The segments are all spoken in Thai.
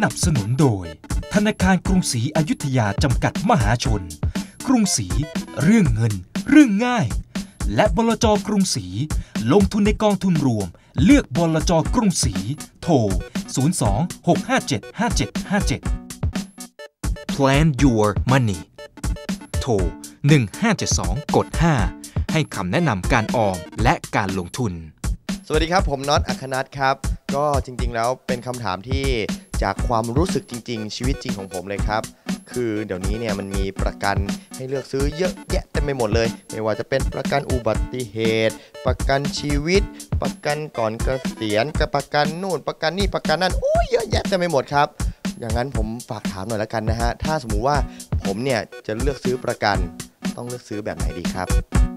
นับสนุนโดยธนาคารกรุงศรีอยุธยาจำกัดมหาชนกรุงศรีเรื่องเงินเรื่องง่ายและบลจ.กรุงศรีลงทุนในกองทุนรวมเลือกบลจ.กรุงศรีโทร 02-657-5757 Plan your money โทร 1572 กด 5 ให้คำแนะนำการออมและการลงทุนสวัสดีครับผมน็อต อัครนัทครับก็จริงๆแล้วเป็นคำถามที่จากความรู้สึกจริงๆชีวิตจริงของผมเลยครับคือเดี๋ยวนี้เนี่ยมันมีประกันให้เลือกซื้อเยอะแยะเต็มไปหมดเลยไม่ว่าจะเป็นประกันอุบัติเหตุประกันชีวิตประกันก่อนเกษียณกับประกันนู่นประกันนี่ประกันนั่นโอ้ยเยอะแยะเต็มไปหมดครับอย่างนั้นผมฝากถามหน่อยละกันนะฮะถ้าสมมุติว่าผมเนี่ยจะเลือกซื้อประกันต้องเลือกซื้อแบบไหนดีครับ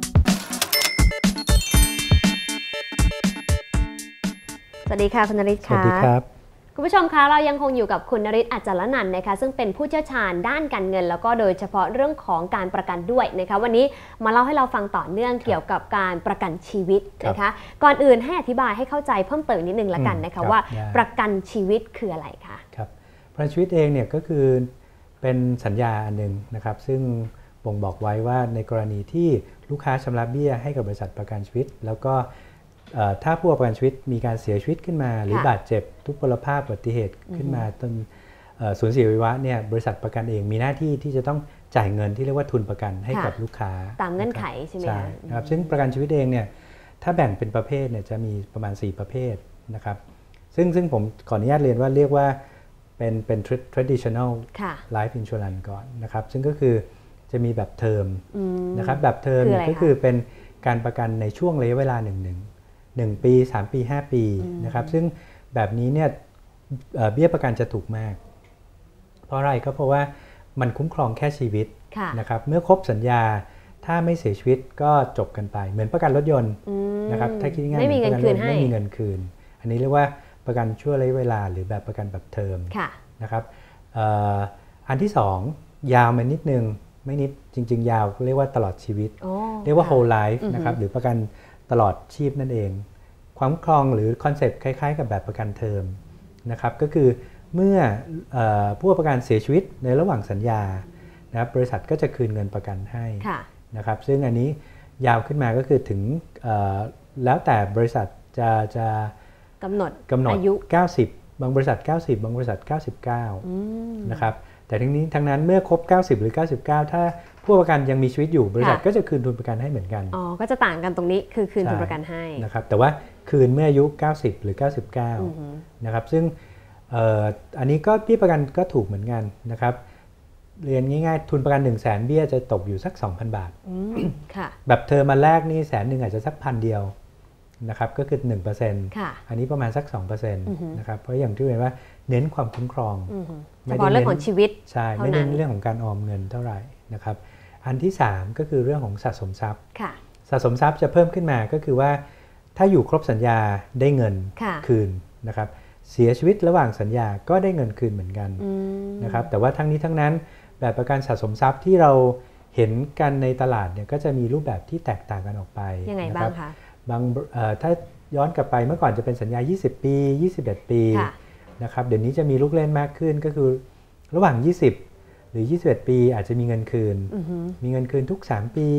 สวัสดีค่ะคุณนฤทธิ์ค่ะสวัสดีครับคุณผู้ชมคะเรายังคงอยู่กับคุณนฤทธิ์ อัจฉรนันท์นะคะซึ่งเป็นผู้เชี่ยวชาญด้านการเงินแล้วก็โดยเฉพาะเรื่องของการประกันด้วยนะคะวันนี้มาเล่าให้เราฟังต่อเนื่องเกี่ยวกับการประกันชีวิตนะคะก่อนอื่นให้อธิบายให้เข้าใจเพิ่มเติมนิดนึงละกันนะคะว่าประกันชีวิตคืออะไรคะครับประกันชีวิตเองเนี่ยก็คือเป็นสัญญาอันนึงนะครับซึ่งบ่งบอกไว้ว่าในกรณีที่ลูกค้าชำระเบี้ยให้กับบริษัทประกันชีวิตแล้วก็ถ้าผู้ประกันชีวิตมีการเสียชีวิตขึ้นมาหรือบาดเจ็บทุพพลภาพอุบัติเหตุขึ้นมาจนสูญเสียอวัยวะเนี่ยบริษัทประกันเองมีหน้าที่ที่จะต้องจ่ายเงินที่เรียกว่าทุนประกันให้กับลูกค้าตามเงื่อนไขใช่ไหมครับซึ่งประกันชีวิตเองเนี่ยถ้าแบ่งเป็นประเภทเนี่ยจะมีประมาณ4ประเภทนะครับซึ่งผมขออนุญาตเรียนว่าเรียกว่าเป็น traditional life insurance ก่อนนะครับซึ่งก็คือจะมีแบบเทอมนะครับแบบเทอมก็คือเป็นการประกันในช่วงระยะเวลา1 ปี3 ปี5 ปีนะครับซึ่งแบบนี้เนี่ยเบี้ยประกันจะถูกมากเพราะอะไรก็เพราะว่ามันคุ้มครองแค่ชีวิตนะครับเมื่อครบสัญญาถ้าไม่เสียชีวิตก็จบกันไปเหมือนประกันรถยนต์นะครับถ้าคิดง่ายๆไม่มีเงินคืนให้ไม่มีเงินคืนอันนี้เรียกว่าประกันชั่วระยะเวลาหรือแบบประกันแบบเทอมนะครับอันที่2ยาวมานิดนึงไม่นิดจริงๆยาวเรียกว่าตลอดชีวิตเรียกว่า whole life นะครับหรือประกันตลอดชีพนั่นเองความคุ้มครองหรือคอนเซปต์คล้ายๆกับแบบประกันเทอมนะครับก็คือเมื่อผู้ประกันเสียชีวิตในระหว่างสัญญานะครับบริษัทก็จะคืนเงินประกันให้นะครับซึ่งอันนี้ยาวขึ้นมาก็คือถึงแล้วแต่บริษัทจะกำหนดอายุ90บางบริษัท90บางบริษัท99นะครับแต่ทั้งนั้นเมื่อครบ90หรือ99ถ้าผู้ประกันยังมีชีวิตอยู่บริษัทก็จะคืนทุนประกันให้เหมือนกันก็จะต่างกันตรงนี้คือคืนทุนประกันให้นะครับแต่ว่าคืนเมื่ออายุ90หรือ99นะครับซึ่งอันนี้ก็ที่ประกันก็ถูกเหมือนกันนะครับเรียนง่ายๆทุนประกัน 100,000 เบี้ยจะตกอยู่สัก 2,000 บาทแบบเทอมมาแรกนี่100,000อาจจะสัก1,000 เดียวนะครับก็คือ 1% อันนี้ประมาณสัก 2% นะครับเพราะอย่างที่เห็นว่าเน้นความคุ้มครองเฉพาะเรื่องของชีวิตใช่ไม่เน้นเรื่องของการออมเงินเท่าไหร่นะครับอันที่3ก็คือเรื่องของสะสมทรัพย์สะสมทรัพย์จะเพิ่มขึ้นมาก็คือว่าถ้าอยู่ครบสัญญาได้เงินคืนนะครับเสียชีวิตระหว่างสัญญาก็ได้เงินคืนเหมือนกันนะครับแต่ว่าทั้งนี้ทั้งนั้นแบบประกันสะสมทรัพย์ที่เราเห็นกันในตลาดเนี่ยก็จะมีรูปแบบที่แตกต่างกันออกไปยังไงบ้างคะถ้าย้อนกลับไปเมื่อก่อนจะเป็นสัญญา20 ปี21 ปีนะครับเดี๋ยวนี้จะมีลูกเล่นมากขึ้นก็คือระหว่าง20หรือ21 ปีอาจจะมีเงินคืนมีเงินคืนทุก3 ปี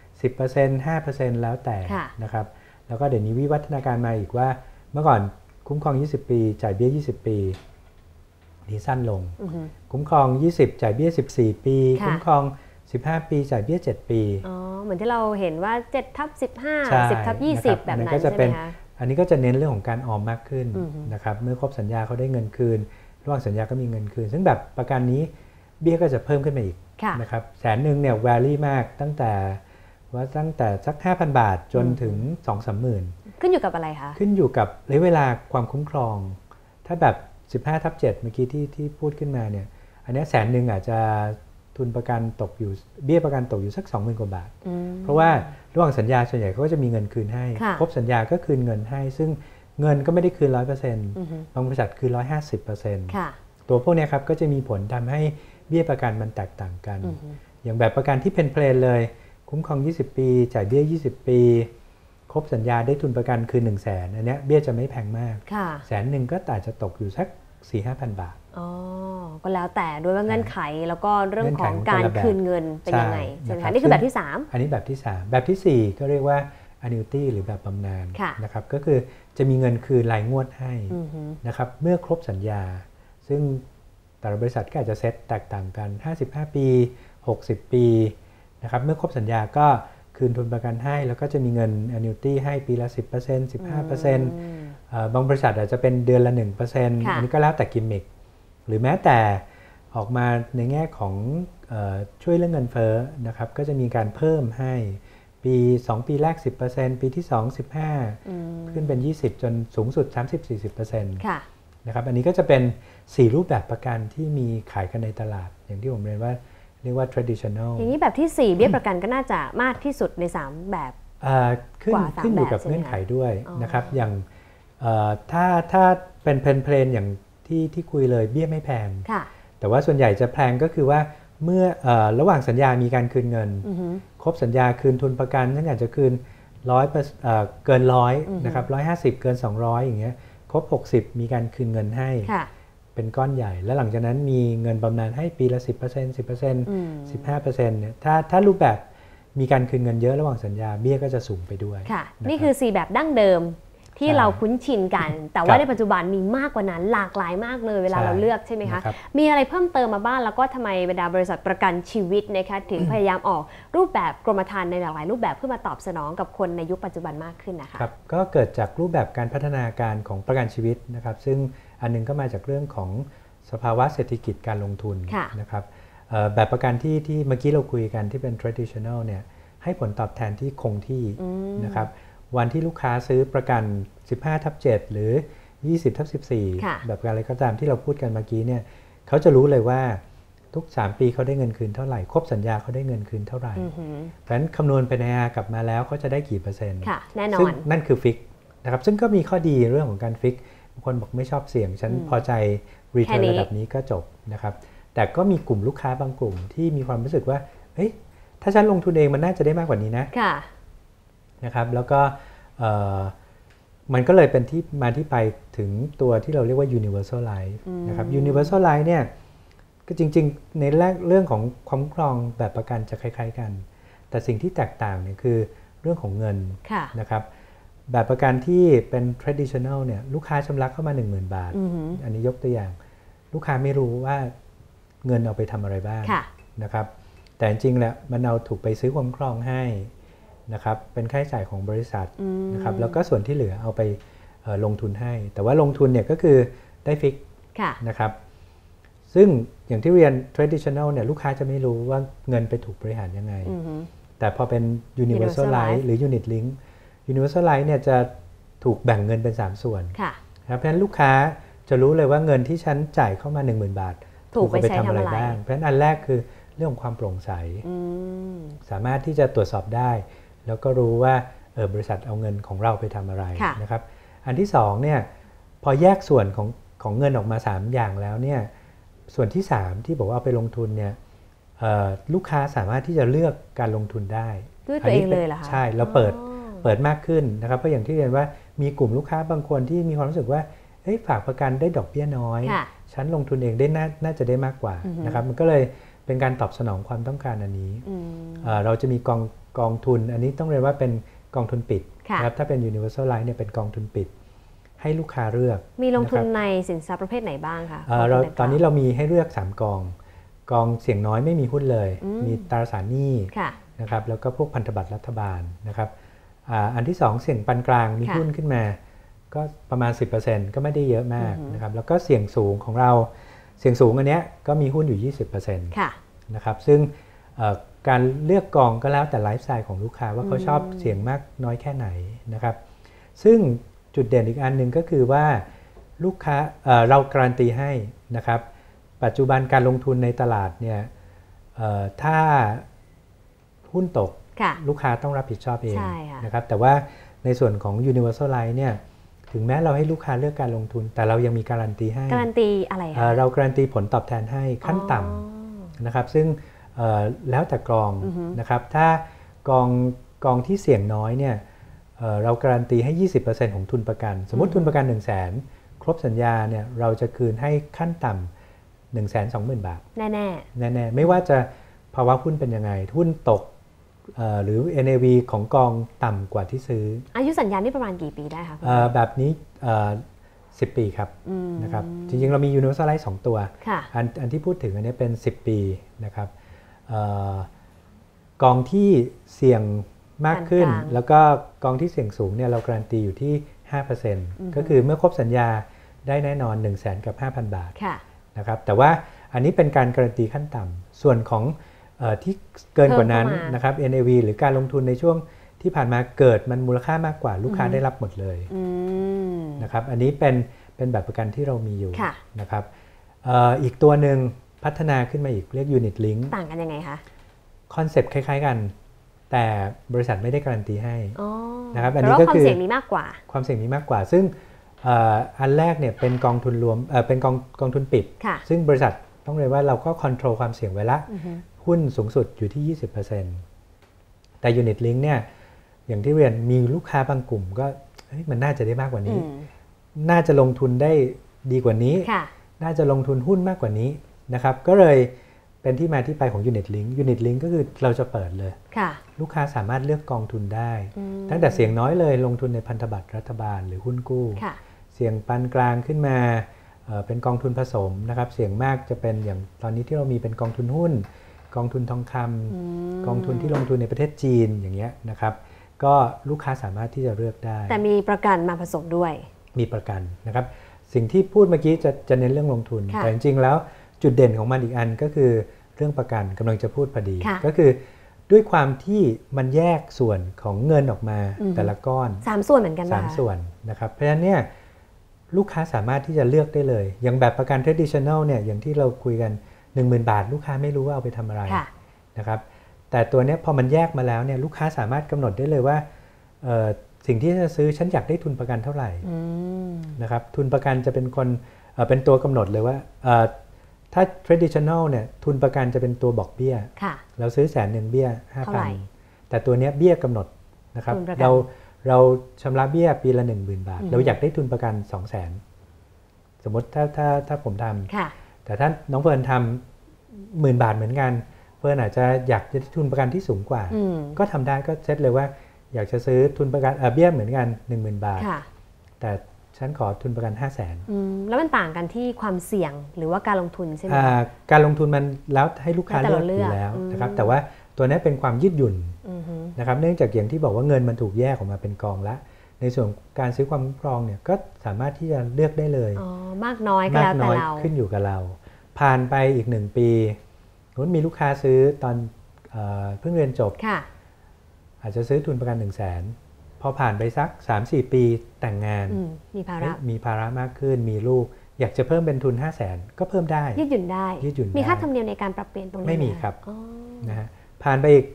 10% 5% แล้วแต่นะครับแล้วก็เดี๋ยวนี้วิวัฒนาการมาอีกว่าเมื่อก่อนคุ้มครอง20 ปีจ่ายเบี้ย20 ปีนี่สั้นลงคุ้มครอง20จ่ายเบี้ย14 ปีคุ้มครอง15 ปีจ่ายเบี้ย7 ปีเหมือนที่เราเห็นว่า7/15 10/20แบบนั้นใช่ไหมคะอันนี้ก็จะเน้นเรื่องของการออมมากขึ้นนะครับเมื่อครบสัญญาเขาได้เงินคืนระหว่างสัญญาก็มีเงินคืนซึ่งแบบประกันนี้เบี้ยก็จะเพิ่มขึ้นมาอีกนะครับ100,000เนี่ยแวรี่มากตั้งแต่สัก 5,000 บาทจนถึง 2-3 หมื่นขึ้นอยู่กับอะไรคะขึ้นอยู่กับระยะเวลาความคุ้มครองถ้าแบบ15/7เมื่อกี้ที่พูดขึ้นมาเนี่ยอันนี้100,000อาจจะทุนประกันตกอยู่เบี้ยประกันตกอยู่สัก 20,000 กว่าบาทเพราะว่าระหว่างสัญญาส่วนใหญ่เขาก็จะมีเงินคืนให้ครบสัญญาก็คืนเงินให้ซึ่งเงินก็ไม่ได้คืน 100% บางบริษัทคืน 150% ตัวพวกนี้ครับก็จะมีผลทำให้เบี้ยประกันมันแตกต่างกันอย่างแบบประกันที่เพลนเลยคุ้มครอง20 ปีจ่ายเบี้ย20 ปีครบสัญญาได้ทุนประกันคืน 100,000 อันนี้เบี้ยจะไม่แพงมาก100,000ก็อาจจะตกอยู่สัก 4-5,000 บาทอ๋อก็แล้วแต่ด้วยว่าเงื่อนไขแล้วก็เรื่องของการคืนเงินเป็นยังไงใช่ไหมคะนี่คือแบบที่3 อันนี้แบบที่3แบบที่4ก็เรียกว่า annuity หรือแบบบำนาญนะครับก็คือจะมีเงินคืนรายงวดให้นะครับเมื่อครบสัญญาซึ่งแต่ละบริษัทก็อาจจะเซตแตกต่างกัน55ปี60ปีนะครับเมื่อครบสัญญาก็คืนทุนประกันให้แล้วก็จะมีเงิน annuity ให้ปีละ 10% 15%บางบริษัทอาจจะเป็นเดือนละ 1% อันนี้ก็แล้วแต่กิมมิคหรือแม้แต่ออกมาในแง่ของช่วยเรื่องเงินเฟ้อนะครับก็จะมีการเพิ่มให้ปี2ปีแรก 10% ปีที่2 15ขึ้นเป็น20จนสูงสุด 30-40% นะครับอันนี้ก็จะเป็น4รูปแบบประกันที่มีขายกันในตลาดอย่างที่ผมเรียนว่าtraditional อย่างนี้แบบที่4เบี้ยประกันก็น่าจะมากที่สุดใน3แบบขึ้นอยู่กับเงื่อนไขด้วยนะครับอย่างถ้าเป็นเพลนอย่างที่คุยเลยเบี้ยไม่แพงแต่ว่าส่วนใหญ่จะแพงก็คือว่าเมื่อระหว่างสัญญามีการคืนเงินครบสัญญาคืนทุนประกันนั่นอาจจะคืน100เกิน100นะครับ150เกิน200อย่างเงี้ยครบ60มีการคืนเงินให้เป็นก้อนใหญ่แล้วหลังจากนั้นมีเงินบำนาญให้ปีละ 10% 15% เนี่ยถ้ารูปแบบมีการคืนเงินเยอะระหว่างสัญญาเบี้ยก็จะสูงไปด้วยนี่คือ4แบบดั้งเดิมที่เราคุ้นชินกันแต่ว่าในปัจจุบันมีมากกว่านั้นหลากหลายมากเลยเวลาเราเลือกใช่ไหมคะมีอะไรเพิ่มเติมมาบ้างแล้วก็ทำไมบรรดาบริษัทประกันชีวิตนะคะถึงพยายามออกรูปแบบกรมธรรม์ในหลากหลายรูปแบบเพื่อมาตอบสนองกับคนในยุคปัจจุบันมากขึ้นนะคะครับก็เกิดจากรูปแบบการพัฒนาการของประกันชีวิตนะครับซึ่งอันนึงก็มาจากเรื่องของสภาวะเศรษฐกิจการลงทุนนะครับแบบประกันที่เมื่อกี้เราคุยกันที่เป็น traditional เนี่ยให้ผลตอบแทนที่คงที่นะครับวันที่ลูกค้าซื้อประกัน 15/7 หรือ 20/14 แบบอะไรก็ตามที่เราพูดกันเมื่อกี้เนี่ยเขาจะรู้เลยว่าทุก3ปีเขาได้เงินคืนเท่าไหร่ครบสัญญาเขาได้เงินคืนเท่าไหร่เพราะฉะนั้นคำนวณเป็น IRR กลับมาแล้วเขาจะได้กี่เปอร์เซ็นต์แน่นอนซึ่งนั่นคือฟิกนะครับซึ่งก็มีข้อดีเรื่องของการฟิกบางคนบอกไม่ชอบเสี่ยงฉันพอใจรีเทิร์นระดับนี้ก็จบนะครับแต่ก็มีกลุ่มลูกค้าบางกลุ่มที่มีความรู้สึกว่าเฮ้ยถ้าฉันลงทุนเองมันน่าจะได้มากกว่านี้นะครับแล้วก็มันก็เลยเป็นที่มาที่ไปถึงตัวที่เราเรียกว่า universal life นะครับ universal life เนี่ยก็จริงๆในเรื่องของความคุ้มครองแบบประกันจะคล้ายๆกันแต่สิ่งที่แตกต่างเนี่ยคือเรื่องของเงินนะครับแบบประกันที่เป็น traditional เนี่ยลูกค้าชำระเข้ามา 10,000 บาทอันนี้ยกตัวอย่างลูกค้าไม่รู้ว่าเงินเอาไปทำอะไรบ้างนะครับแต่จริงๆแล้วมันเอาถูกไปซื้อความคุ้มครองให้นะครับเป็นค่าใช้จ่ายของบริษัทนะครับแล้วก็ส่วนที่เหลือเอาไปลงทุนให้แต่ว่าลงทุนเนี่ยก็คือได้ฟิกนะครับซึ่งอย่างที่เรียน traditional เนี่ยลูกค้าจะไม่รู้ว่าเงินไปถูกบริหารยังไงแต่พอเป็น universal life หรือ unit link universal life เนี่ยจะถูกแบ่งเงินเป็น3ส่วนเพราะฉะนั้นลูกค้าจะรู้เลยว่าเงินที่ฉันจ่ายเข้ามา 10,000 บาทถูกไปทำอะไรบ้างเพราะฉะนั้นอันแรกคือเรื่องของความโปร่งใสสามารถที่จะตรวจสอบได้แล้วก็รู้ว่าบริษัทเอาเงินของเราไปทำอะไรนะครับอันที่2เนี่ยพอแยกส่วนของเงินออกมา3อย่างแล้วเนี่ยส่วนที่3ที่บอกว่าเอาไปลงทุนเนี่ยลูกค้าสามารถที่จะเลือกการลงทุนได้ด้วยตัวเองเลยเหรอคะใช่เราเปิดมากขึ้นนะครับเพราะอย่างที่เรียนว่ามีกลุ่มลูกค้าบางคนที่มีความรู้สึกว่าฝากประกันได้ดอกเบี้ยน้อยฉันลงทุนเองได้น่าจะได้มากกว่านะครับมันก็เลยเป็นการตอบสนองความต้องการอันนี้เราจะมีกองทุนอันนี้ต้องเรียกว่าเป็นกองทุนปิดนะครับถ้าเป็น universal life เนี่ยเป็นกองทุนปิดให้ลูกค้าเลือกมีลงทุนในสินทรัพย์ประเภทไหนบ้างคะตอนนี้เรามีให้เลือก3กองเสี่ยงน้อยไม่มีหุ้นเลยมีตราสารหนี้นะครับแล้วก็พวกพันธบัตรรัฐบาลนะครับอันที่2เสี่ยงปานกลางมีหุ้นขึ้นมาก็ประมาณ 10% ก็ไม่ได้เยอะมากนะครับแล้วก็เสี่ยงสูงของเราเสี่ยงสูงอันเนี้ยก็มีหุ้นอยู่ 20% นะครับซึ่งการเลือกกองก็แล้วแต่ไลฟ์สไตล์ของลูกค้าว่าเขาชอบเสี่ยงมากน้อยแค่ไหนนะครับซึ่งจุดเด่นอีกอันหนึ่งก็คือว่าลูกค้าเราการันตีให้นะครับปัจจุบันการลงทุนในตลาดเนี่ยถ้าหุ้นตกลูกค้าต้องรับผิดชอบเองนะครับแต่ว่าในส่วนของ Universal Life เนี่ยถึงแม้เราให้ลูกค้าเลือกการลงทุนแต่เรายังมีการันตีให้การันตีอะไรคะเราการันตีผลตอบแทนให้ขั้นต่ำนะครับซึ่งแล้วแต่กองนะครับถ้ากองที่เสี่ยงน้อยเนี่ยเราการันตีให้ 20% ของทุนประกันสมมติทุนประกัน 100,000 ครบสัญญาเนี่ยเราจะคืนให้ขั้นต่ 120,000 บาทแน่ๆไม่ว่าจะภาวะหุ้นเป็นยังไงหุ้นตกหรือ NAV ของกองต่ำกว่าที่ซื้ออายุสัญญานี่ประมาณกี่ปีได้คะแบบนี้10 ปีครับนะครับจริงๆเรามี Universal Life 2 ตัวอันที่พูดถึงอันนี้เป็น10 ปีนะครับกองที่เสี่ยงมากขึ้นแล้วก็กองที่เสี่ยงสูงเนี่ยเราการันตีอยู่ที่ 5% ก็คือเมื่อครบสัญญาได้แน่นอน 100,000 กับ 5,000 บาทนะครับแต่ว่าอันนี้เป็นการการันตีขั้นต่ำส่วนของที่เกินกว่านั้นนะครับ NAV หรือการลงทุนในช่วงที่ผ่านมาเกิดมันมูลค่ามากกว่าลูกค้าได้รับหมดเลยนะครับอันนี้เป็นแบบประกันที่เรามีอยู่นะครับอีกตัวหนึ่งพัฒนาขึ้นมาอีกเรียก Unit Link ต่างกันยังไงคะคอนเซปต์คล้ายๆกันแต่บริษัทไม่ได้การันตีให้นะครับอันนี้ก็คือความเสี่ยงมีมากกว่าความเสี่ยงมีมากกว่าซึ่งอันแรกเนี่ยเป็นกองทุนรวมเป็นกองทุนปิดซึ่งบริษัทต้องเรียกว่าเราก็คอนโทรลความเสี่ยงไว้ละหุ้นสูงสุดอยู่ที่ 20% แต่ Unit Link เนี่ยอย่างที่เรียนมีลูกค้าบางกลุ่มก็มันน่าจะได้มากกว่านี้น่าจะลงทุนได้ดีกว่านี้น่าจะลงทุนหุ้นมากกว่านี้นะครับก็เลยเป็นที่มาที่ไปของ Unit Link Unit Link ก็คือเราจะเปิดเลยลูกค้าสามารถเลือกกองทุนได้ตั้งแต่เสี่ยงน้อยเลยลงทุนในพันธบัตรรัฐบาลหรือหุ้นกู้เสี่ยงปานกลางขึ้นมาเป็นกองทุนผสมนะครับเสี่ยงมากจะเป็นอย่างตอนนี้ที่เรามีเป็นกองทุนหุ้นกองทุนทองคำกองทุนที่ลงทุนในประเทศจีนอย่างเงี้ยนะครับก็ลูกค้าสามารถที่จะเลือกได้แต่มีประกันมาผสมด้วยมีประกันนะครับสิ่งที่พูดเมื่อกี้จะเน้นเรื่องลงทุนแต่จริงๆแล้วจุดเด่นของมันอีกอันก็คือเรื่องประกันกำลังจะพูดพอดีก็คือด้วยความที่มันแยกส่วนของเงินออกมาแต่ละก้อน 3 ส่วนเหมือนกัน 3 ส่วนนะครับเพราะฉะนั้นเนี่ยลูกค้าสามารถที่จะเลือกได้เลยอย่างแบบประกัน traditional เนี่ยอย่างที่เราคุยกัน 10,000 บาทลูกค้าไม่รู้ว่าเอาไปทำอะไรนะครับแต่ตัวนี้พอมันแยกมาแล้วเนี่ยลูกค้าสามารถกำหนดได้เลยว่าสิ่งที่จะซื้อฉันอยากได้ทุนประกันเท่าไหร่นะครับทุนประกันจะเป็นคนเป็นตัวกำหนดเลยว่าถ้า traditional เนี่ยทุนประกันจะเป็นตัวบอกเบี้ยเราซื้อ100,000เบี้ย 5,000 แต่ตัวนี้เบี้ยกำหนดนะครับเราชำระเบี้ยปีละ 10,000 บาทเราอยากได้ทุนประกัน 200,000 สมมติถ้าผมทำแต่ถ้าน้องเฟิร์นทำ10,000 บาทเหมือนกันเฟิร์นอาจจะอยากได้ทุนประกันที่สูงกว่าก็ทำได้ก็เซตเลยว่าอยากจะซื้อทุนประกันเบี้ยเหมือนกัน 10,000 บาทแต่ฉันขอทุนประกัน 500,000 แล้วมันต่างกันที่ความเสี่ยงหรือว่าการลงทุนใช่ไหมการลงทุนมันแล้วให้ลูกค้าเลือกอยู่แล้วนะครับแต่ว่าตัวนี้เป็นความยืดหยุ่นนะครับเนื่องจากอย่างที่บอกว่าเงินมันถูกแยกออกมาเป็นกองละในส่วนการซื้อความคุ้มครองเนี่ยก็สามารถที่จะเลือกได้เลยมากน้อยก็แล้วแต่เราขึ้นอยู่กับเราผ่านไปอีก1 ปีมีลูกค้าซื้อตอนเพิ่งเรียนจบอาจจะซื้อทุนประกัน 100,000 พอผ่านไปสัก 3-4 ปีแต่งงานมีภาระมากขึ้นมีลูกอยากจะเพิ่มเป็นทุน 500,000 ก็เพิ่มได้ยืดหยุ่นได้มีค่าธรรมเนียมในการปรับเปลี่ยนตรงนี้ไม่มีครับนะฮะผ่านไปอีก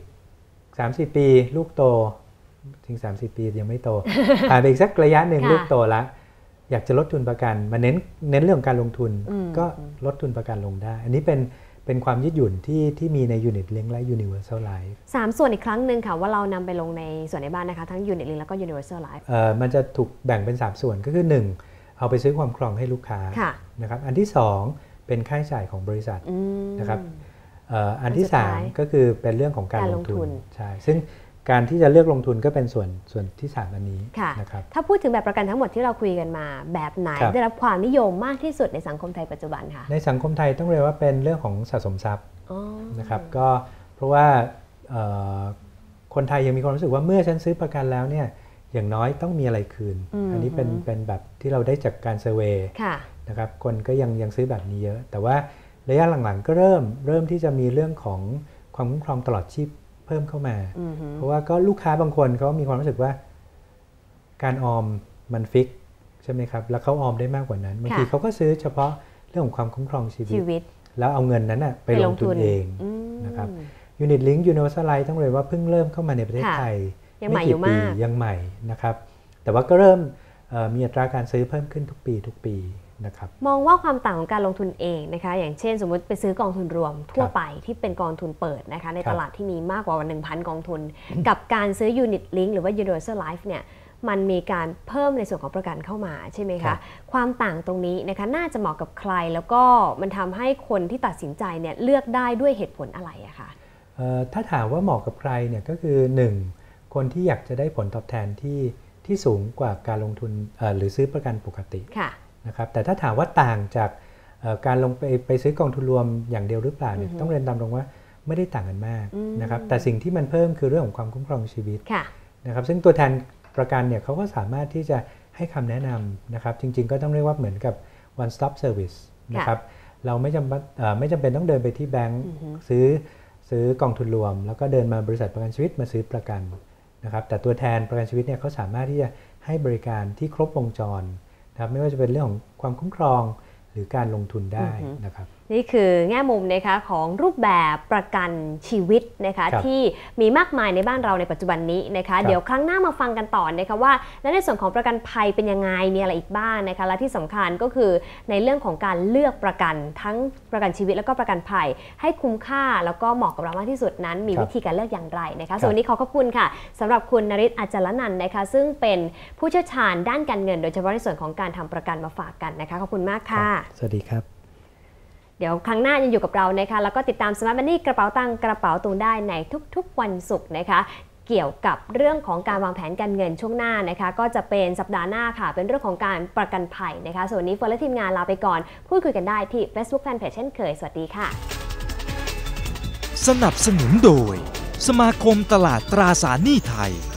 3-4 ปีลูกโตจริง 3-4 ปียังไม่โต ผ่านไปอีกสักระยะหนึ่งลูกโตแล้วอยากจะลดทุนประกันมาเน้นเรื่องการลงทุนก็ลดทุนประกันลงได้อันนี้เป็นความยืดหยุ่นที่มีใน Unit Link และ Universal Life 3 ส่วนอีกครั้งหนึ่งค่ะว่าเรานำไปลงในส่วนในบ้านนะคะทั้ง Unit Link แล้วก็ Universal Life มันจะถูกแบ่งเป็น3 ส่วนก็คือ1เอาไปซื้อความครองให้ลูกค้านะครับอันที่2เป็นค่าใช้จ่ายของบริษัทนะครับอันที่3ก็คือเป็นเรื่องของการลงทุนใช่ซึ่งการที่จะเลือกลงทุนก็เป็นส่วนที่3อันนี้นะครับถ้าพูดถึงแบบประกันทั้งหมดที่เราคุยกันมาแบบไหนได้รับความนิยมมากที่สุดในสังคมไทยปัจจุบันคะในสังคมไทยต้องเรียกว่าเป็นเรื่องของสะสมทรัพย์นะครับก็เพราะว่าคนไทยยังมีความรู้สึกว่าเมื่อฉันซื้อประกันแล้วเนี่ยอย่างน้อยต้องมีอะไรคืนอันนี้เป็นแบบที่เราได้จากการเซอร์เวย์นะครับคนก็ยังซื้อแบบนี้เยอะแต่ว่าระยะหลังๆก็เริ่มที่จะมีเรื่องของความคุ้มครองตลอดชีพเพิ่มเข้ามาเพราะว่าก็ลูกค้าบางคนเขามีความรู้สึกว่าการออมมันฟิกใช่ไหมครับแล้วเขาออมได้มากกว่านั้นบางทีเขาก็ซื้อเฉพาะเรื่องของความคุ้มครองชีวิตแล้วเอาเงินนั้นไปลงทุนเองนะครับ Unit Link Universal Life ต้องเลยว่าเพิ่งเริ่มเข้ามาในประเทศไทยไม่กี่ปียังใหม่นะครับแต่ว่าก็เริ่มมีอัตราการซื้อเพิ่มขึ้นทุกปีนะครับมองว่าความต่างของการลงทุนเองนะคะอย่างเช่นสมมุติไปซื้อกองทุนรวมทั่วไปที่เป็นกองทุนเปิดนะคะในตลาดที่มีมากกว่า 1,000 กองทุนกับการซื้อ Unit Link หรือว่า Universal Life เนี่ยมันมีการเพิ่มในส่วนของประกันเข้ามาใช่ไหมคะความต่างตรงนี้นะคะน่าจะเหมาะกับใครแล้วก็มันทำให้คนที่ตัดสินใจเนี่ยเลือกได้ด้วยเหตุผลอะไรอะคะถ้าถามว่าเหมาะกับใครเนี่ยก็คือ1คนที่อยากจะได้ผลตอบแทนที่สูงกว่าการลงทุนหรือซื้อประกันปกตินะครับแต่ถ้าถามว่าต่างจากการลงไปซื้อกองทุนรวมอย่างเดียวหรือเปล่าเนี่ยต้องเรียนตามตรงว่าไม่ได้ต่างกันมากนะครับแต่สิ่งที่มันเพิ่มคือเรื่องของความคุ้มครองชีวิตนะครับซึ่งตัวแทนประกันเนี่ยเขาก็สามารถที่จะให้คำแนะนำนะครับจริงๆก็ต้องเรียกว่าเหมือนกับ one stop service นะครับเราไม่จำเป็นต้องเดินไปที่แบงก์ซื้อกองทุนรวมแล้วก็เดินมาบริษัทประกันชีวิตมาซื้อประกันนะครับแต่ตัวแทนประกันชีวิตเนี่ยเขาสามารถที่จะให้บริการที่ครบวงจรนะครับไม่ว่าจะเป็นเรื่องของความคุ้มครองหรือการลงทุนได้นะครับนี่คือแง่มุมนะคะของรูปแบบประกันชีวิตนะคะที่มีมากมายในบ้านเราในปัจจุบันนี้นะคะเดี๋ยวครั้งหน้ามาฟังกันต่อนะคะว่าและในส่วนของประกันภัยเป็นยังไงมีอะไรอีกบ้างนะคะและที่สำคัญก็คือในเรื่องของการเลือกประกันทั้งประกันชีวิตแล้วก็ประกันภัยให้คุ้มค่าแล้วก็เหมาะกับเรามากที่สุดนั้นมีวิธีการเลือกอย่างไรนะคะส่วนวันนี้ขอบคุณค่ะสำหรับคุณนฤทธิ์ อัจจารนันท์นะคะซึ่งเป็นผู้เชี่ยวชาญด้านการเงินโดยเฉพาะในส่วนของการทำประกันมาฝากกันนะคะขอบคุณมากค่ะสวัสดีครับเดี๋ยวครั้งหน้ายังอยู่กับเรานะคะแล้วก็ติดตาม Smart Money กระเป๋าตังค์กระเป๋าตุงได้ในทุกๆวันศุกร์นะคะเกี่ยวกับเรื่องของการวางแผนการเงินช่วงหน้านะคะก็จะเป็นสัปดาห์หน้าค่ะเป็นเรื่องของการประกันภัยนะคะส่วนนี้เฟิร์นและทีมงานลาไปก่อนพูดคุยกันได้ที่ Facebook Fanpage เช่นเคยสวัสดีค่ะสนับสนุนโดยสมาคมตลาดตราสารหนี้ไทย